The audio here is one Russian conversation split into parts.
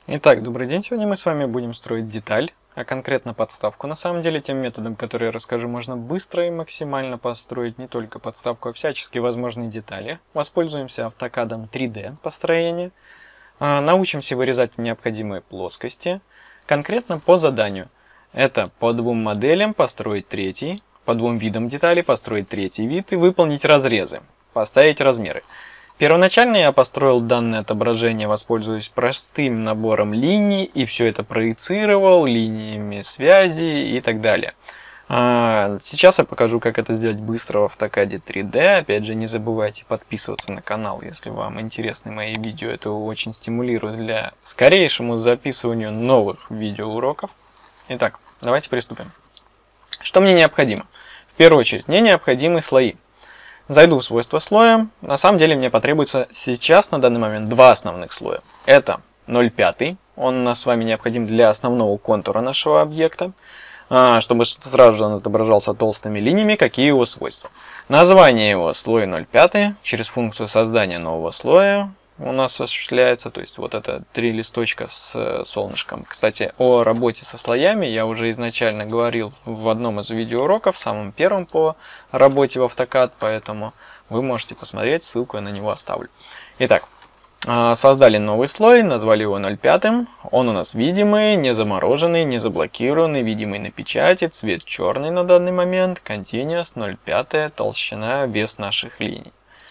Итак, добрый день. Сегодня мы с вами будем строить деталь, а конкретно подставку. На самом деле, тем методом, который я расскажу, можно быстро и максимально построить не только подставку, а всяческие возможные детали. Воспользуемся автокадом 3D построения. Научимся вырезать необходимые плоскости. Конкретно по заданию. Это по двум моделям построить третий, по двум видам деталей построить третий вид и выполнить разрезы, поставить размеры. Первоначально я построил данное отображение, воспользуясь простым набором линий и все это проецировал линиями связи и так далее. Сейчас я покажу, как это сделать быстро в автокаде 3D. Опять же, не забывайте подписываться на канал, если вам интересны мои видео. Это очень стимулирует для скорейшему записыванию новых видеоуроков. Итак, давайте приступим. Что мне необходимо? В первую очередь, мне необходимы слои. Зайду в свойства слоя. На самом деле мне потребуется сейчас на данный момент два основных слоя. Это 0,5. Он у нас с вами необходим для основного контура нашего объекта. Чтобы сразу же он отображался толстыми линиями, какие его свойства. Название его слой 0,5 через функцию создания нового слоя у нас осуществляется. То есть вот это 3 листочка с солнышком. Кстати, о работе со слоями я уже изначально говорил в одном из видеоуроков, самым первым по работе в автокад, поэтому вы можете посмотреть, ссылку я на него оставлю. Итак, создали новый слой, назвали его 0,5. Он у нас видимый, не замороженный, не заблокированный, видимый на печати, цвет черный на данный момент, continuous 0,5, толщина, вес наших линий.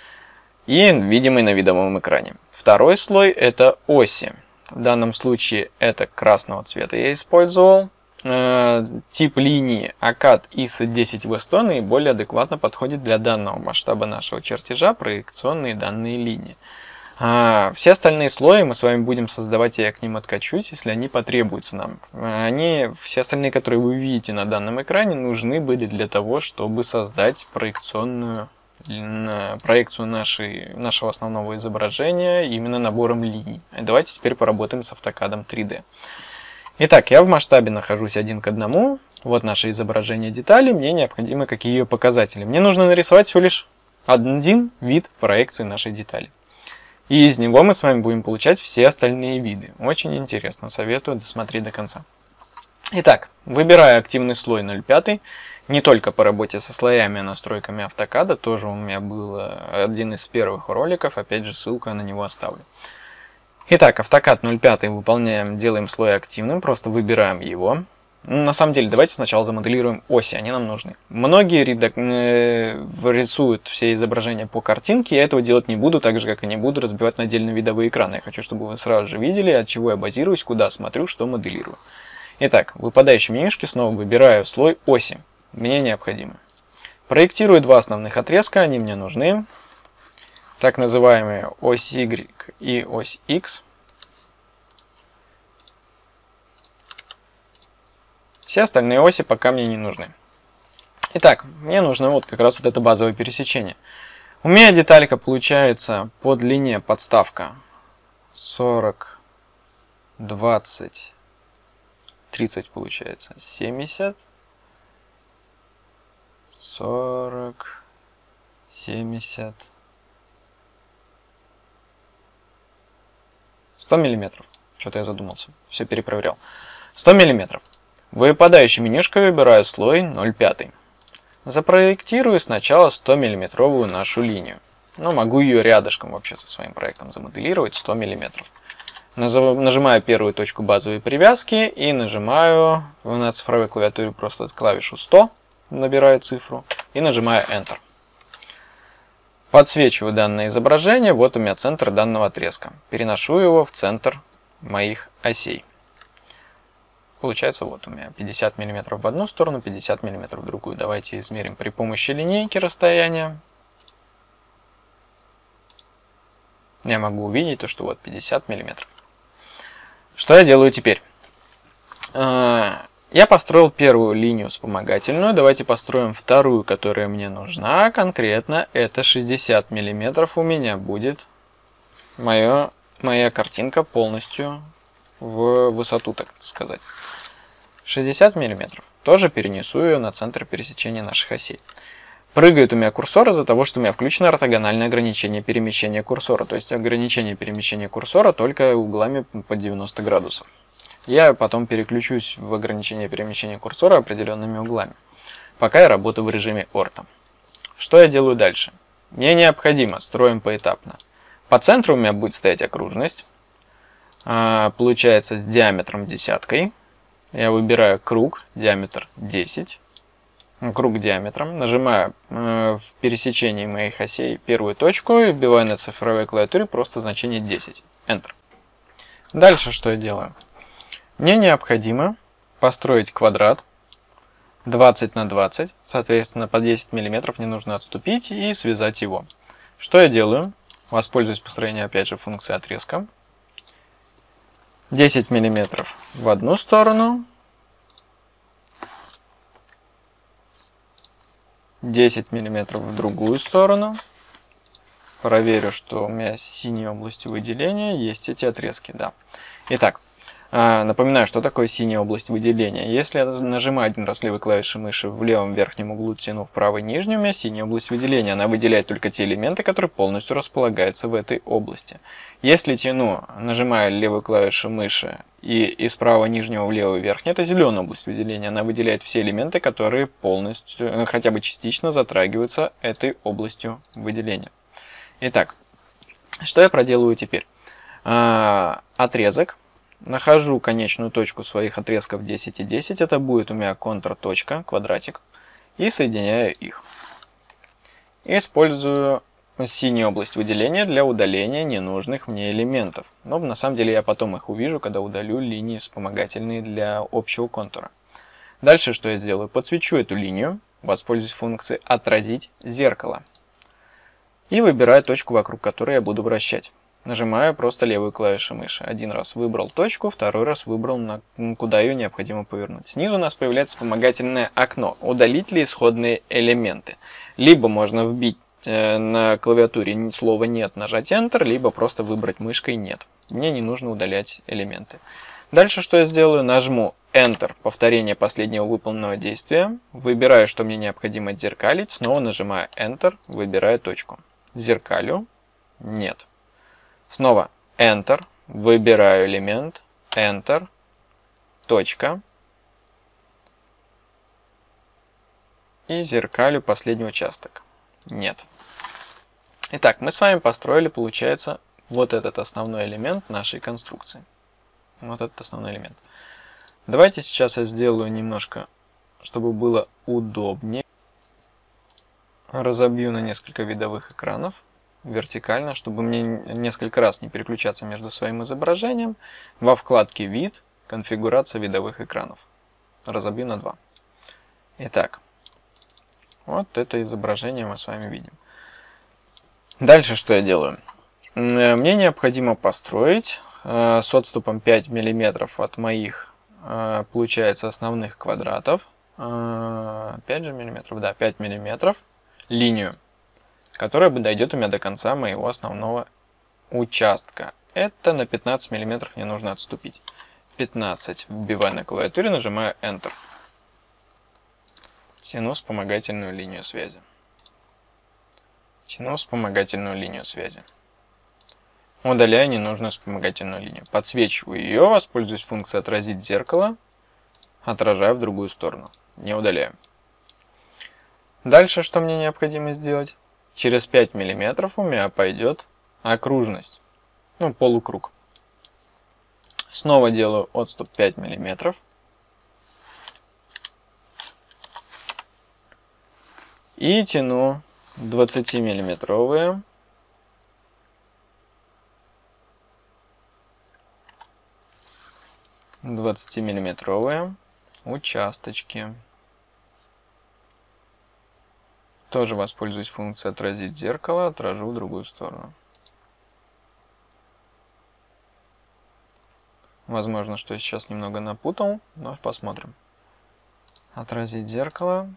И видимый на видовом экране. Второй слой это оси. В данном случае это красного цвета я использовал. Тип линии ACAD ISO 10W100 наиболее адекватно подходит для данного масштаба нашего чертежа, проекционные данные линии. Все остальные слои мы с вами будем создавать, и я к ним откачусь, если они потребуются нам. Все остальные, которые вы видите на данном экране, нужны были для того, чтобы создать проекцию нашего основного изображения именно набором линий. Давайте теперь поработаем с автокадом 3D. Итак, я в масштабе нахожусь 1 к 1. Вот наше изображение детали. Мне необходимы какие ее показатели. Мне нужно нарисовать всего лишь один вид проекции нашей детали. И из него мы с вами будем получать все остальные виды. Очень интересно, советую досмотреть до конца. Итак, выбираю активный слой 0,5. Не только по работе со слоями и настройками автокада, тоже у меня был один из первых роликов, опять же ссылку я на него оставлю. Итак, автокад 0,5 выполняем, делаем слой активным, просто выбираем его. На самом деле, давайте сначала замоделируем оси, они нам нужны. Многие рисуют все изображения по картинке, я этого делать не буду, так же как и не буду разбивать на отдельные видовые экраны. Я хочу, чтобы вы сразу же видели, от чего я базируюсь, куда смотрю, что моделирую. Итак, в выпадающем менюшке снова выбираю слой оси. Мне необходимо. Проектирую два основных отрезка, они мне нужны. Так называемые ось Y и ось X. Все остальные оси пока мне не нужны. Итак, мне нужно вот как раз вот это базовое пересечение. У меня деталька получается по длине подставка 40, 20, 30 получается 70. 40, 70, 100 миллиметров. Что-то я задумался. Все перепроверял. 100 миллиметров. Выпадающей менюшкой выбираю слой 0,5. Запроектирую сначала 100 миллиметровую нашу линию. Но могу ее рядышком вообще со своим проектом замоделировать 100 миллиметров. Нажимаю первую точку базовой привязки и нажимаю на цифровой клавиатуре просто клавишу 100. Набираю цифру и нажимаю Enter. Подсвечиваю данное изображение. Вот у меня центр данного отрезка. Переношу его в центр моих осей. Получается вот у меня 50 мм в одну сторону, 50 мм в другую. Давайте измерим при помощи линейки расстояние. Я могу увидеть то, что вот 50 мм. Что я делаю теперь? Я построил первую линию вспомогательную. Давайте построим вторую, которая мне нужна. Конкретно это 60 мм у меня будет моя картинка полностью в высоту, так сказать. 60 мм. Тоже перенесу ее на центр пересечения наших осей. Прыгает у меня курсор из-за того, что у меня включено ортогональное ограничение перемещения курсора. То есть ограничение перемещения курсора только углами по 90 градусов. Я потом переключусь в ограничение перемещения курсора определенными углами, пока я работаю в режиме орто. Что я делаю дальше? Мне необходимо, строим поэтапно. По центру у меня будет стоять окружность. Получается с диаметром десяткой. Я выбираю круг, диаметр 10. Круг диаметром. Нажимаю в пересечении моих осей первую точку и вбиваю на цифровой клавиатуре просто значение 10. Enter. Дальше что я делаю? Мне необходимо построить квадрат 20 на 20. Соответственно, по 10 мм мне нужно отступить и связать его. Что я делаю? Воспользуюсь построением опять же функции отрезка. 10 мм в одну сторону. 10 мм в другую сторону. Проверю, что у меня с синей областью выделения есть эти отрезки. Да. Итак, напоминаю, что такое синяя область выделения. Если я нажимаю один раз левой клавишей мыши в левом верхнем углу, тяну в правый нижний, у меня синяя область выделения. Она выделяет только те элементы, которые полностью располагаются в этой области. Если тяну, нажимая левую клавишу мыши и из правого нижнего в левый верхний, это зеленая область выделения. Она выделяет все элементы, которые полностью, хотя бы частично затрагиваются этой областью выделения. Итак, что я проделываю теперь? Отрезок. Нахожу конечную точку своих отрезков 10 и 10. Это будет у меня контрточка, квадратик. И соединяю их. Использую синюю область выделения для удаления ненужных мне элементов. Но на самом деле я потом их увижу, когда удалю линии вспомогательные для общего контура. Дальше что я сделаю? Подсвечу эту линию. Воспользуюсь функцией «Отразить зеркало». И выбираю точку, вокруг которой я буду вращать. Нажимаю просто левую клавишу мыши. Один раз выбрал точку, второй раз выбрал, куда ее необходимо повернуть. Снизу у нас появляется вспомогательное окно. Удалить ли исходные элементы? Либо можно вбить на клавиатуре слово «нет», нажать Enter, либо просто выбрать мышкой «нет». Мне не нужно удалять элементы. Дальше что я сделаю? Нажму Enter, повторение последнего выполненного действия. Выбираю, что мне необходимо отзеркалить. Снова нажимаю Enter, выбираю точку. Зеркалю. Нет. Снова Enter, выбираю элемент, Enter, точка. И зеркалю последний участок. Нет. Итак, мы с вами построили, получается, вот этот основной элемент нашей конструкции. Вот этот основной элемент. Давайте сейчас я сделаю немножко, чтобы было удобнее. Разобью на несколько видовых экранов вертикально, чтобы мне несколько раз не переключаться между своим изображением. Во вкладке «Вид», «Конфигурация видовых экранов». Разобью на 2. Итак, вот это изображение мы с вами видим. Дальше что я делаю? Мне необходимо построить с отступом 5 мм от моих, получается, основных квадратов. 5 же миллиметров, да, 5 мм линию, которая дойдет у меня до конца моего основного участка. Это на 15 мм мне нужно отступить. 15 вбиваю на клавиатуре, нажимаю Enter. Тяну вспомогательную линию связи. Тяну вспомогательную линию связи. Удаляю ненужную вспомогательную линию. Подсвечиваю ее, воспользуюсь функцией «Отразить зеркало». Отражаю в другую сторону. Не удаляю. Дальше что мне необходимо сделать? Через 5 мм у меня пойдет окружность. Ну, полукруг. Снова делаю отступ 5 мм. И тяну 20-миллиметровые участочки. Тоже воспользуюсь функцией «Отразить зеркало», отражу в другую сторону. Возможно, что я сейчас немного напутал, но посмотрим. Отразить зеркало.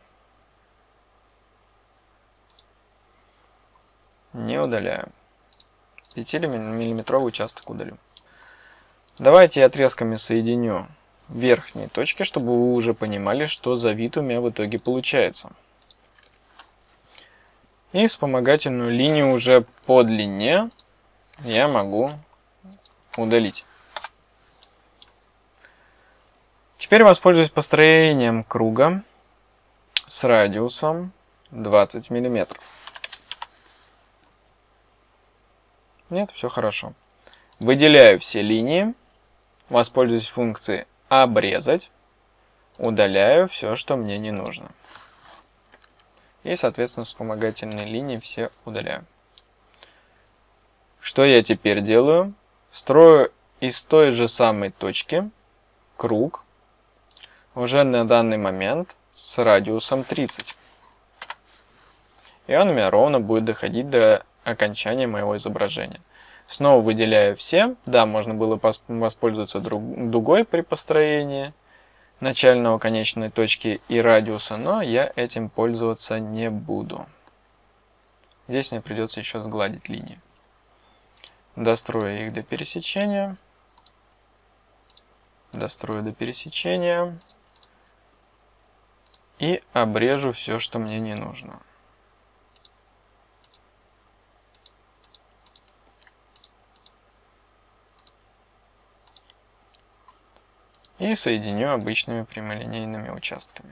Не удаляю. 5-миллиметровый участок удалю. Давайте я отрезками соединю верхние точки, чтобы вы уже понимали, что за вид у меня в итоге получается. И вспомогательную линию уже по длине я могу удалить. Теперь воспользуюсь построением круга с радиусом 20 мм. Нет, все хорошо. Выделяю все линии, воспользуюсь функцией «Обрезать», удаляю все, что мне не нужно. И, соответственно, вспомогательные линии все удаляю. Что я теперь делаю? Строю из той же самой точки круг, уже на данный момент с радиусом 30. И он у меня ровно будет доходить до окончания моего изображения. Снова выделяю все. Да, можно было воспользоваться дугой при построении начального конечной точки и радиуса, но я этим пользоваться не буду. Здесь мне придется еще сгладить линии. Дострою их до пересечения. Дострою до пересечения. И обрежу все, что мне не нужно. И соединю обычными прямолинейными участками.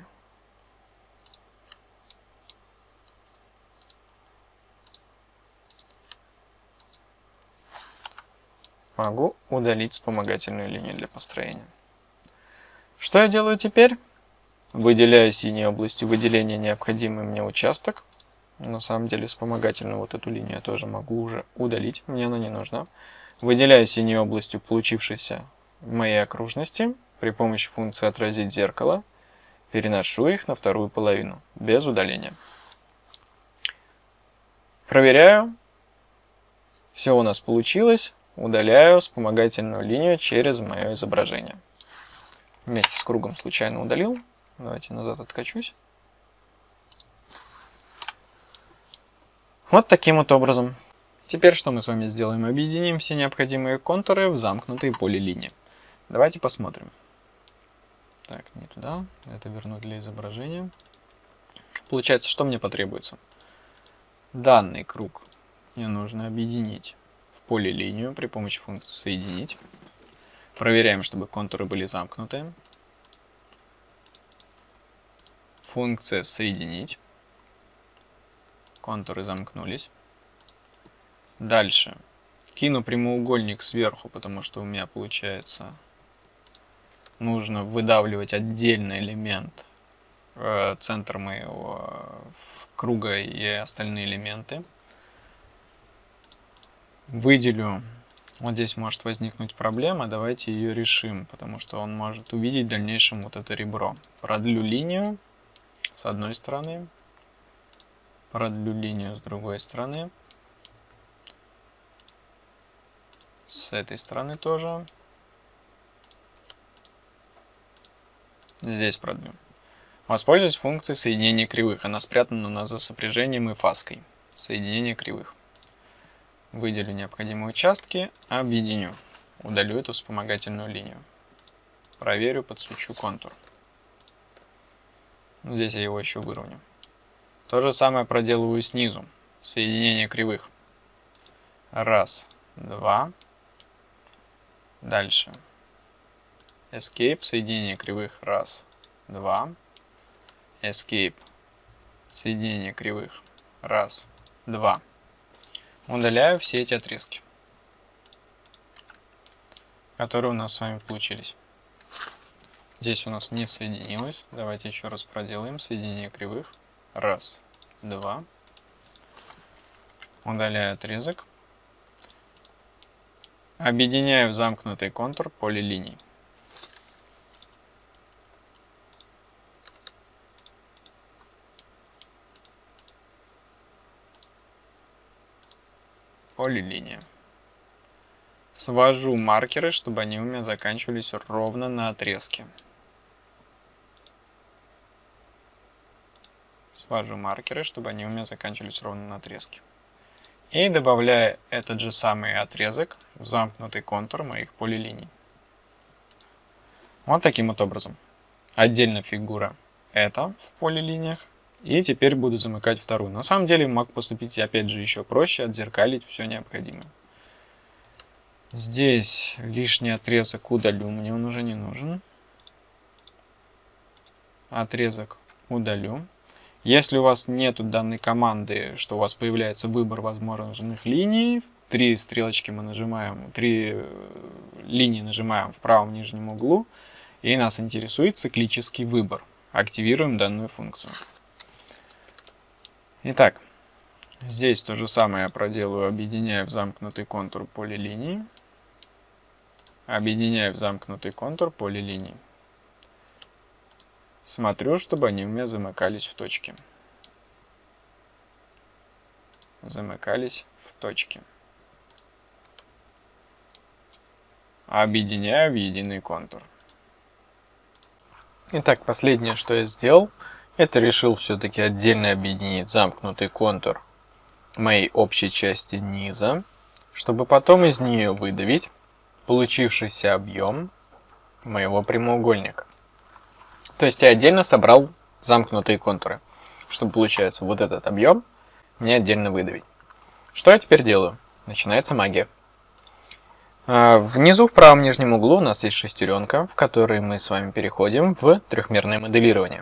Могу удалить вспомогательную линию для построения. Что я делаю теперь? Выделяю синей областью выделения необходимый мне участок. На самом деле вспомогательную вот эту линию я тоже могу уже удалить, мне она не нужна. Выделяю синей областью получившейся моей окружности. При помощи функции «Отразить зеркало» переношу их на вторую половину, без удаления. Проверяю. Все у нас получилось. Удаляю вспомогательную линию через мое изображение. Вместе с кругом случайно удалил. Давайте назад откачусь. Вот таким вот образом. Теперь что мы с вами сделаем? Объединим все необходимые контуры в замкнутые полилинии. Давайте посмотрим. Так, не туда. Это верну для изображения. Получается, что мне потребуется? Данный круг мне нужно объединить в полилинию при помощи функции «Соединить». Проверяем, чтобы контуры были замкнутые. Функция «Соединить». Контуры замкнулись. Дальше. Кину прямоугольник сверху, потому что у меня получается... Нужно выдавливать отдельный элемент, центр моего круга и остальные элементы. Выделю. Вот здесь может возникнуть проблема, давайте ее решим, потому что он может увидеть в дальнейшем вот это ребро. Продлю линию с одной стороны, продлю линию с другой стороны, с этой стороны тоже. Здесь продлю. Воспользуюсь функцией соединения кривых. Она спрятана у нас за сопряжением и фаской. Соединение кривых. Выделю необходимые участки, объединю. Удалю эту вспомогательную линию. Проверю, подсвечу контур. Здесь я его еще выровню. То же самое проделываю снизу. Соединение кривых. Раз, два. Дальше. Escape, соединение кривых, раз, два. Escape, соединение кривых, раз, два. Удаляю все эти отрезки, которые у нас с вами получились. Здесь у нас не соединилось. Давайте еще раз проделаем соединение кривых, раз, два. Удаляю отрезок. Объединяю в замкнутый контур полилиний. Полилиния. Свожу маркеры, чтобы они у меня заканчивались ровно на отрезке. Свожу маркеры, чтобы они у меня заканчивались ровно на отрезке. И добавляю этот же самый отрезок в замкнутый контур моих полилиний. Вот таким вот образом. Отдельно фигура это в полилиниях. И теперь буду замыкать вторую. На самом деле мог поступить опять же еще проще, отзеркалить все необходимое. Здесь лишний отрезок удалю, мне он уже не нужен. Отрезок удалю. Если у вас нету данной команды, что у вас появляется выбор возможных линий, 3 стрелочки мы нажимаем, 3 линии нажимаем в правом нижнем углу, и нас интересует циклический выбор. Активируем данную функцию. Итак, здесь то же самое я проделаю, объединяя в замкнутый контур поле линий. Объединяю в замкнутый контур поле линий. Смотрю, чтобы они у меня замыкались в точке. Замыкались в точке. Объединяю в единый контур. Итак, последнее, что я сделал, это решил все-таки отдельно объединить замкнутый контур моей общей части низа, чтобы потом из нее выдавить получившийся объем моего прямоугольника. То есть я отдельно собрал замкнутые контуры, чтобы, получается, вот этот объем мне отдельно выдавить. Что я теперь делаю? Начинается магия. Внизу в правом нижнем углу у нас есть шестеренка, в которой мы с вами переходим в трехмерное моделирование.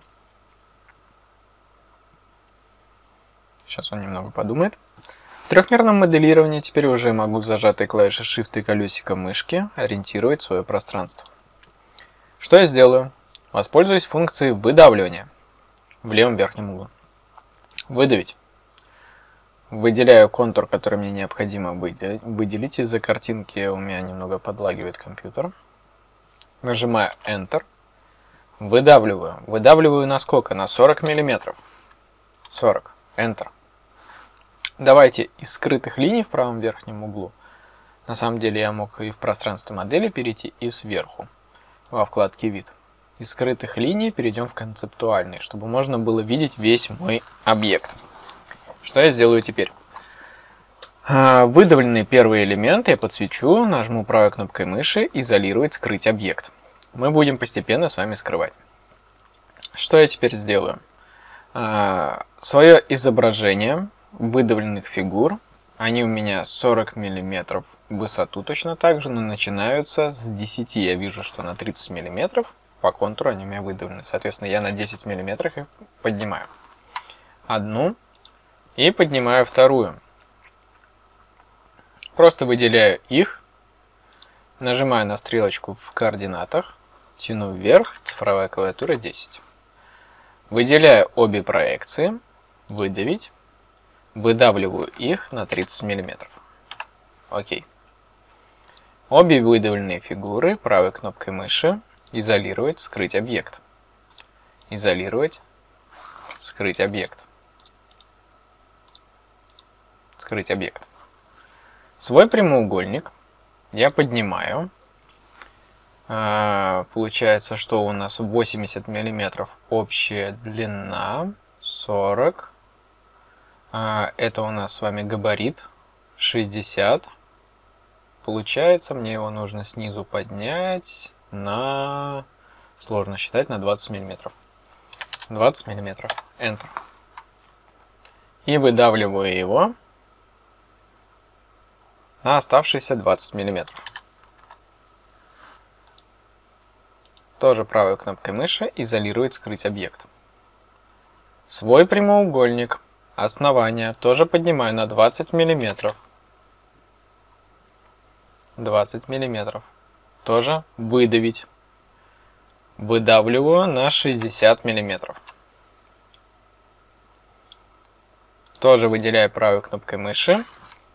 Сейчас он немного подумает. В трехмерном моделировании теперь уже могу зажатой клавишей Shift и колесиком мышки ориентировать свое пространство. Что я сделаю? Воспользуюсь функцией выдавливания в левом верхнем углу. Выдавить. Выделяю контур, который мне необходимо выделить. Из-за картинки у меня немного подлагивает компьютер. Нажимаю Enter. Выдавливаю. Выдавливаю на сколько? На 40 мм. 40. Enter. Давайте из скрытых линий в правом верхнем углу. На самом деле я мог и в пространстве модели перейти, и сверху, во вкладке «Вид». Из скрытых линий перейдем в концептуальные, чтобы можно было видеть весь мой объект. Что я сделаю теперь? Выдавленные первые элементы я подсвечу, нажму правой кнопкой мыши «Изолировать, скрыть объект». Мы будем постепенно с вами скрывать. Что я теперь сделаю? Свое изображение выдавленных фигур, они у меня 40 мм в высоту точно так же, но начинаются с 10. Я вижу, что на 30 мм по контуру они у меня выдавлены. Соответственно, я на 10 мм их поднимаю. Одну и поднимаю вторую. Просто выделяю их, нажимаю на стрелочку в координатах, тяну вверх, цифровая клавиатура 10. Выделяю обе проекции, выдавить. Выдавливаю их на 30 мм. Окей. Обе выдавленные фигуры правой кнопкой мыши изолировать, скрыть объект. Изолировать, скрыть объект. Скрыть объект. Свой прямоугольник я поднимаю. Получается, что у нас 80 мм общая длина, 40 это у нас с вами габарит 60. Получается, мне его нужно снизу поднять на, сложно считать, на 20 мм. 20 мм. Enter. И выдавливаю его на оставшиеся 20 мм. Тоже правой кнопкой мыши изолировать, скрыть объект. Свой прямоугольник. Основание тоже поднимаю на 20 мм. 20 мм. Тоже выдавить. Выдавливаю на 60 мм. Тоже выделяю правой кнопкой мыши.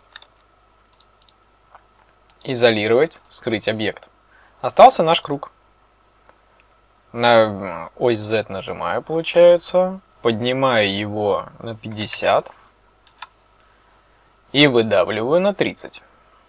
Изолировать, скрыть объект. Остался наш круг. На ось Z нажимаю, получается. Поднимаю его на 50 и выдавливаю на 30.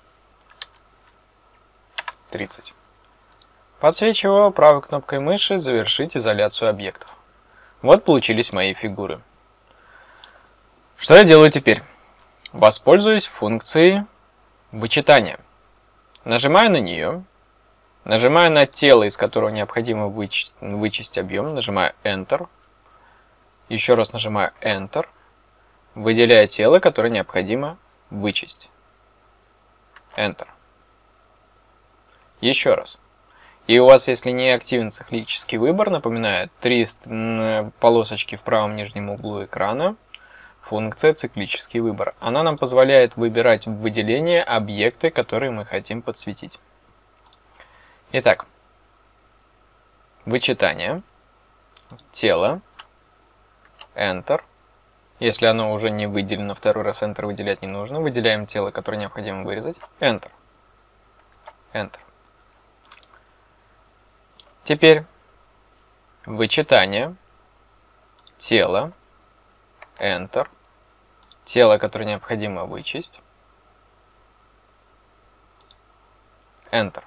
30. Подсвечиваю правой кнопкой мыши «Завершить изоляцию объектов». Вот получились мои фигуры. Что я делаю теперь? Воспользуюсь функцией вычитания. Нажимаю на нее. Нажимаю на тело, из которого необходимо вычесть объем. Нажимаю Enter. Еще раз нажимаю Enter, выделяя тело, которое необходимо вычесть. Enter. Еще раз. И у вас, если не активен циклический выбор, напоминает 3 полосочки в правом нижнем углу экрана, функция циклический выбор. Она нам позволяет выбирать в выделение объекты, которые мы хотим подсветить. Итак, вычитание, тело, Enter. Если оно уже не выделено, второй раз Enter выделять не нужно. Выделяем тело, которое необходимо вырезать. Enter. Enter. Теперь вычитание, тело, Enter. Тело, которое необходимо вычесть. Enter.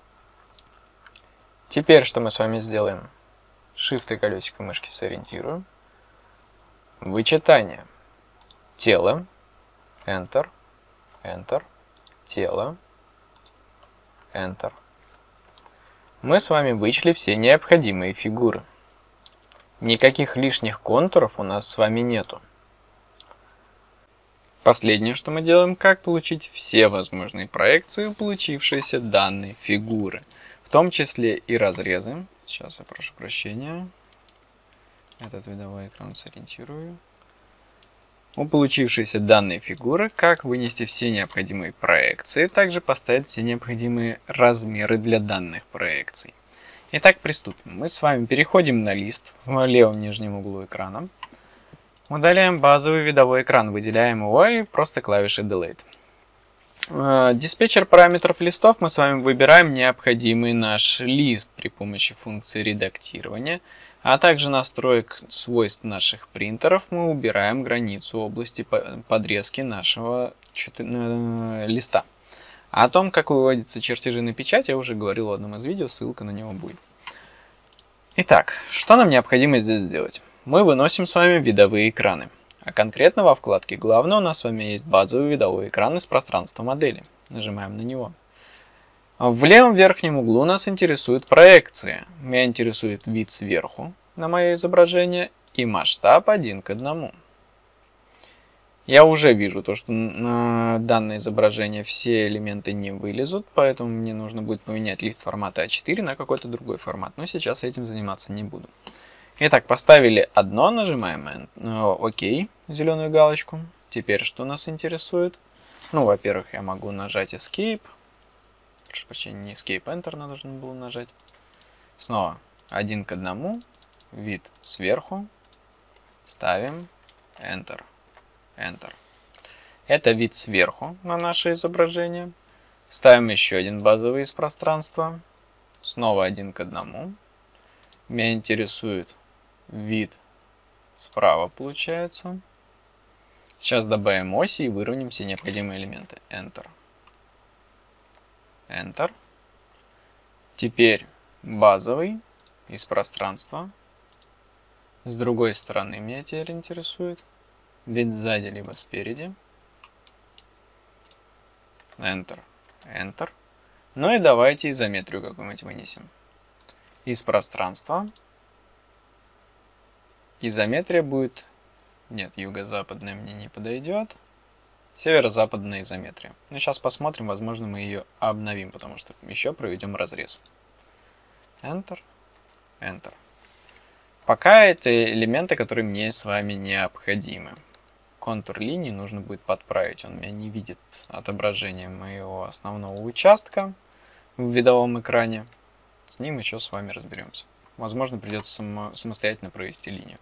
Теперь что мы с вами сделаем? Shift и колесико мышки сориентируем. Вычитание. Тело. Enter. Enter. Тело. Enter. Мы с вами вычли все необходимые фигуры. Никаких лишних контуров у нас с вами нету. Последнее, что мы делаем, как получить все возможные проекции у получившейся данной фигуры. В том числе и разрезы. Сейчас я прошу прощения. Этот видовой экран сориентирую. У получившейся данной фигуры, как вынести все необходимые проекции, также поставить все необходимые размеры для данных проекций. Итак, приступим. Мы с вами переходим на лист в левом нижнем углу экрана. Удаляем базовый видовой экран, выделяем его и просто клавишей Delete. Диспетчер параметров листов мы с вами выбираем необходимый наш лист при помощи функции редактирования, а также настроек свойств наших принтеров мы убираем границу области подрезки нашего листа. О том, как выводятся чертежи на печать, я уже говорил в одном из видео, ссылка на него будет. Итак, что нам необходимо здесь сделать? Мы выносим с вами видовые экраны. А конкретно во вкладке «Главное» у нас с вами есть базовый видовой экран из пространства модели. Нажимаем на него. В левом верхнем углу нас интересует проекция. Меня интересует вид сверху на мое изображение и масштаб 1:1. Я уже вижу то, что на данное изображение все элементы не вылезут, поэтому мне нужно будет поменять лист формата А4 на какой-то другой формат. Но сейчас этим заниматься не буду. Итак, поставили одно, нажимаем ОК, зеленую галочку. Теперь что нас интересует? Ну, во-первых, я могу нажать Escape. Прошу прощения, не Escape, Enter нужно было нажать. Снова 1:1, вид сверху, ставим Enter, Enter. Это вид сверху на наше изображение. Ставим еще один базовый из пространства. Снова 1:1. Меня интересует вид справа получается. Сейчас добавим оси и выровняем все необходимые элементы. Enter. Enter. Теперь базовый из пространства. С другой стороны меня теперь интересует вид сзади либо спереди. Enter. Enter. Ну и давайте изометрию какую-нибудь вынесем. Из пространства. Изометрия будет... Нет, юго-западная мне не подойдет. Северо-западная изометрия. Но сейчас посмотрим, возможно, мы ее обновим, потому что еще проведем разрез. Enter. Enter. Пока это элементы, которые мне с вами необходимы. Контур линии нужно будет подправить. Он меня не видит отображение моего основного участка в видовом экране. С ним еще с вами разберемся. Возможно, придется самостоятельно провести линию.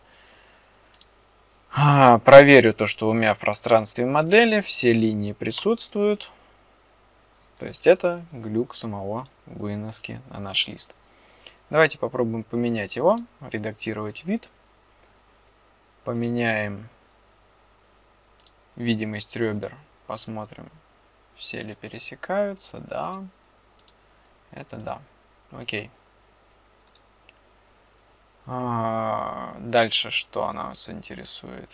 Проверю то, что у меня в пространстве модели все линии присутствуют. То есть это глюк самого выноски на наш лист. Давайте попробуем поменять его. Редактировать вид. Поменяем видимость ребер. Посмотрим, все ли пересекаются. Да. Это да. Окей. Дальше что нас интересует?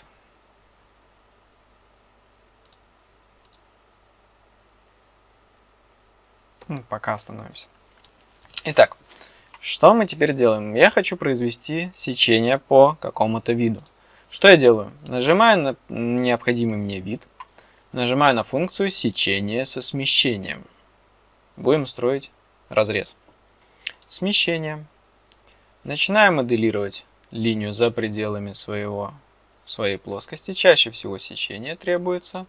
Пока остановимся. Итак, что мы теперь делаем? Я хочу произвести сечение по какому-то виду. Что я делаю? Нажимаю на необходимый мне вид, нажимаю на функцию сечение со смещением. Будем строить разрез. Смещение. Начинаю моделировать линию за пределами своей плоскости. Чаще всего сечение требуется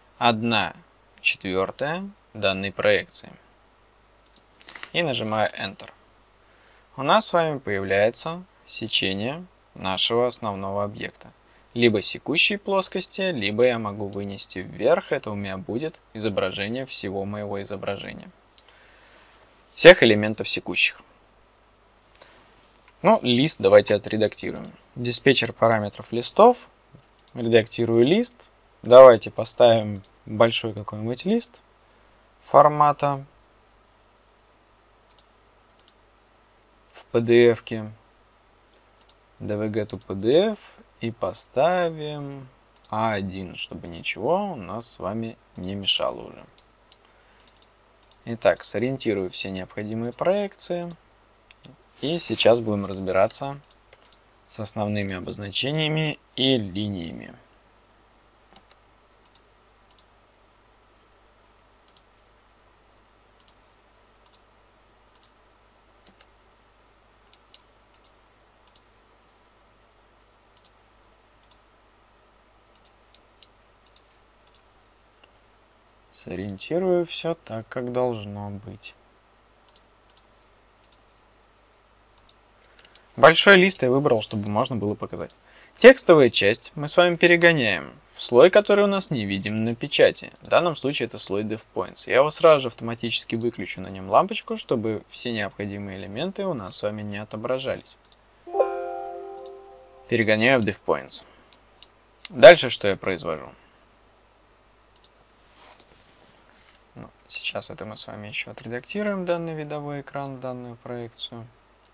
1/4 данной проекции. И нажимаю Enter. У нас с вами появляется сечение нашего основного объекта. Либо секущей плоскости, либо я могу вынести вверх. Это у меня будет изображение всего моего изображения. Всех элементов секущих. Ну, лист давайте отредактируем. Диспетчер параметров листов. Редактирую лист. Давайте поставим большой какой-нибудь лист формата в PDF-ке. DVG to PDF и поставим A1, чтобы ничего у нас с вами не мешало уже. Итак, сориентирую все необходимые проекции. И сейчас будем разбираться с основными обозначениями и линиями. Сориентирую все так, как должно быть. Большой лист я выбрал, чтобы можно было показать. Текстовая часть мы с вами перегоняем в слой, который у нас не видим на печати. В данном случае это слой DevPoints. Я его сразу же автоматически выключу на нем лампочку, чтобы все необходимые элементы у нас с вами не отображались. Перегоняю в DevPoints. Дальше что я произвожу? Сейчас это мы с вами еще отредактируем данный видовой экран, данную проекцию.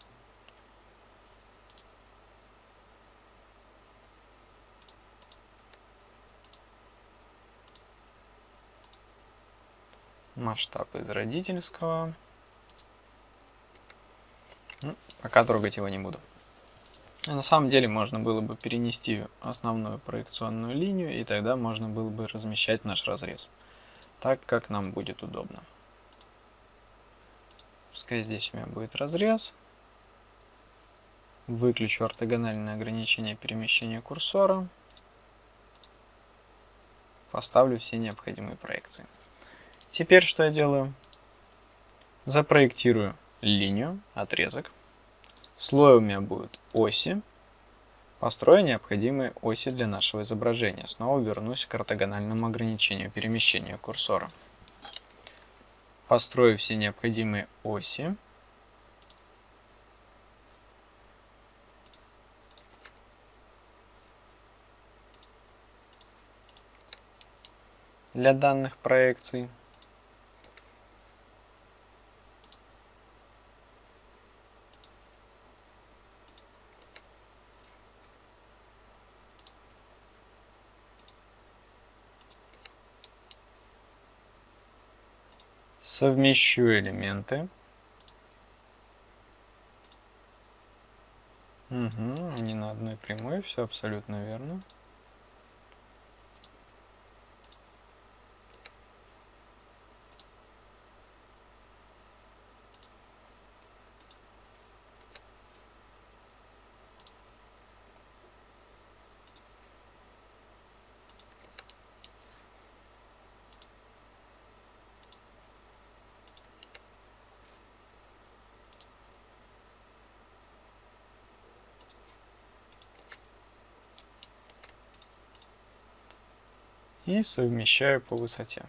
Масштаб из родительского. Пока трогать его не буду. На самом деле можно было бы перенести основную проекционную линию, и тогда можно было бы размещать наш разрез так, как нам будет удобно. Пускай здесь у меня будет разрез. Выключу ортогональное ограничение перемещения курсора. Поставлю все необходимые проекции. Теперь что я делаю? Запроектирую линию, отрезок. Слой у меня будут оси. Построю необходимые оси для нашего изображения. Снова вернусь к ортогональному ограничению перемещения курсора. Построю все необходимые оси. Для данных проекций. Совмещу элементы. Они на одной прямой, все абсолютно верно. И совмещаю по высоте.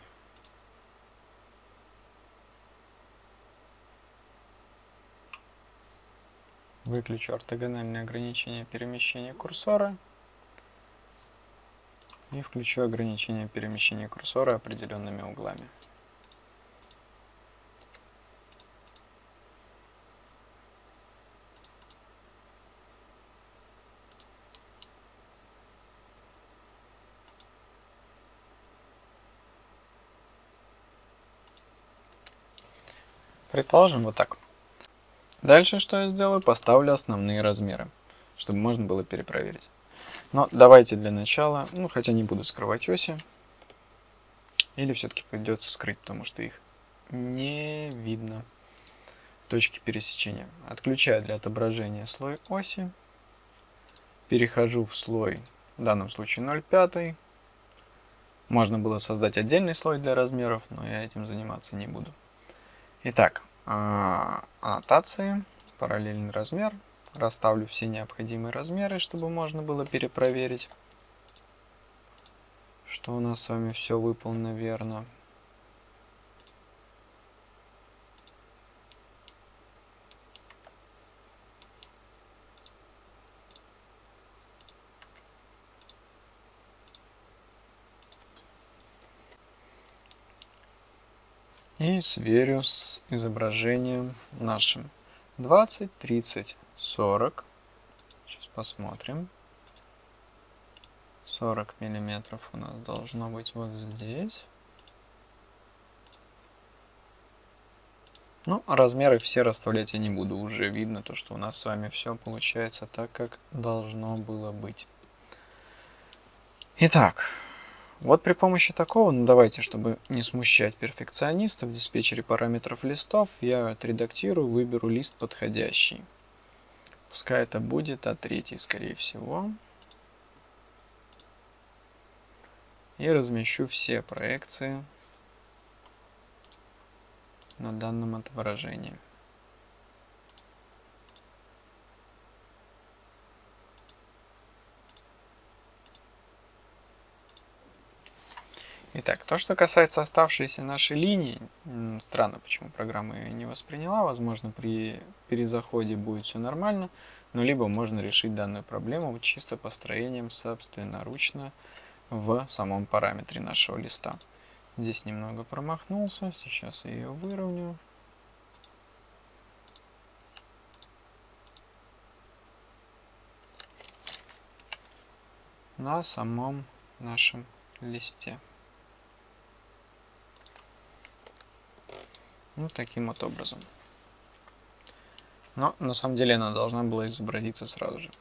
Выключу ортогональное ограничение перемещения курсора. И включу ограничение перемещения курсора определенными углами. Предположим вот так. Дальше что я сделаю? Поставлю основные размеры, чтобы можно было перепроверить. Но давайте для начала, ну хотя не буду скрывать оси. Или все-таки придется скрыть, потому что их не видно. Точки пересечения. Отключаю для отображения слой оси. Перехожу в слой, в данном случае 0,5. Можно было создать отдельный слой для размеров, но я этим заниматься не буду. Итак, аннотации, параллельный размер. Расставлю все необходимые размеры, чтобы можно было перепроверить, что у нас с вами все выполнено верно. И сверю с изображением нашим. 20, 30, 40. Сейчас посмотрим. 40 миллиметров у нас должно быть вот здесь. Ну, размеры все расставлять я не буду. Уже видно то, что у нас с вами все получается так, как должно было быть. Итак. Вот при помощи такого, ну давайте, чтобы не смущать перфекциониста, в диспетчере параметров листов я отредактирую, выберу лист подходящий. Пускай это будет А3, скорее всего. И размещу все проекции на данном отображении. Итак, то, что касается оставшейся нашей линии, странно, почему программа ее не восприняла, возможно, при перезаходе будет все нормально, но либо можно решить данную проблему чисто построением собственноручно в самом параметре нашего листа. Здесь немного промахнулся, сейчас я ее выровняю. На самом нашем листе. Вот таким вот образом. Но на самом деле она должна была изобразиться сразу же.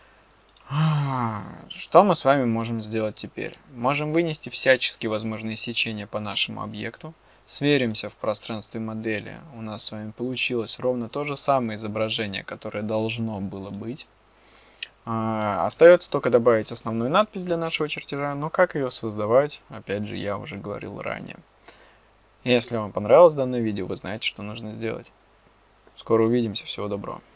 Что мы с вами можем сделать теперь? Можем вынести всячески возможные сечения по нашему объекту. Сверимся в пространстве модели. У нас с вами получилось ровно то же самое изображение, которое должно было быть. Остается только добавить основную надпись для нашего чертежа, но как ее создавать, опять же, я уже говорил ранее. Если вам понравилось данное видео, вы знаете, что нужно сделать. Скоро увидимся, всего доброго.